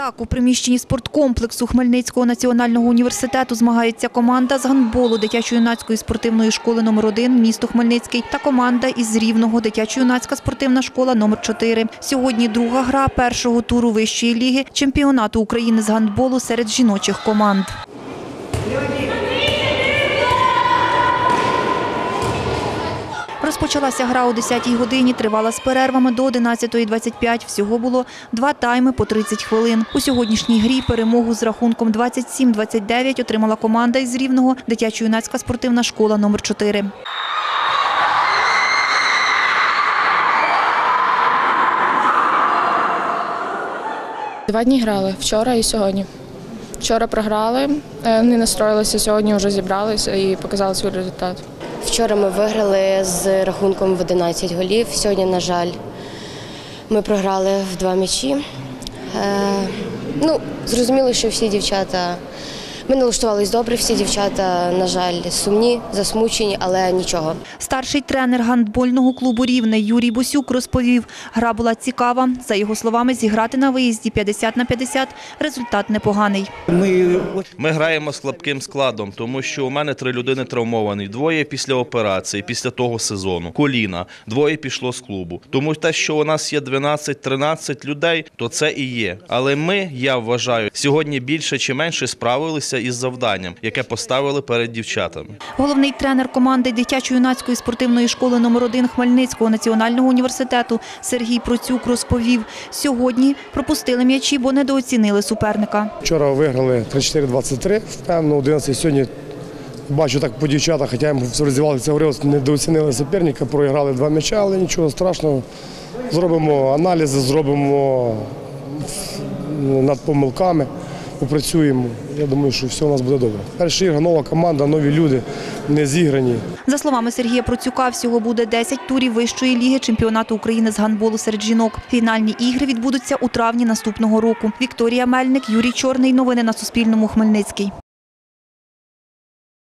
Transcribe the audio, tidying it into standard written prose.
Так, у приміщенні спорткомплексу Хмельницького національного університету змагається команда з гандболу дитячо-юнацької спортивної школи номер 1 місто Хмельницький та команда із Рівного дитячо-юнацька спортивна школа номер 4. Сьогодні друга гра першого туру вищої ліги чемпіонату України з гандболу серед жіночих команд. Розпочалася гра о 10-й годині, тривала з перервами до 11:25. Всього було 2 тайми по 30 хвилин. У сьогоднішній грі перемогу з рахунком 27-29 отримала команда із Рівного дитячо-юнацька спортивна школа номер 4. Два дні грали – вчора і сьогодні. Вчора програли, не настроїлися, сьогодні вже зібралися і показали свій результат. Вчора ми виграли з рахунком в 11 голів. Сьогодні, на жаль, ми програли в 2 м'ячі. Зрозуміло, що всі дівчата, ми налаштувалися добре, всі дівчата, на жаль, сумні, засмучені, але нічого. Старший тренер гандбольного клубу «Рівне» Юрій Босюк розповів, гра була цікава. За його словами, зіграти на виїзді 50/50 – результат непоганий. Ми граємо з слабким складом, тому що у мене 3 людини травмовані, 2 після операції, після того сезону, коліна, 2 пішло з клубу. Тому те, що у нас є 12-13 людей, то це і є. Але ми, я вважаю, сьогодні більше чи менше справилися із завданням, яке поставили перед дівчатами. Головний тренер команди дитячо-юнацької спортивної школи номер 1 Хмельницького національного університету Сергій Процюк розповів, сьогодні пропустили м'ячі, бо недооцінили суперника. Вчора виграли 34-23, впевнено, 11 сьогодні. Бачу так по дівчатах, хоча їм в роздівалці говорилось, недооцінили суперника, проіграли 2 м'яча, але нічого страшного. Зробимо аналізи, зробимо над помилками, попрацюємо. Я думаю, що все у нас буде добре. Перша ігра, нова команда, нові люди, не зіграні. За словами Сергія Процюка, всього буде 10 турів вищої ліги чемпіонату України з гандболу серед жінок. Фінальні ігри відбудуться у травні наступного року. Вікторія Мельник, Юрій Чорний. Новини на Суспільному. Хмельницький.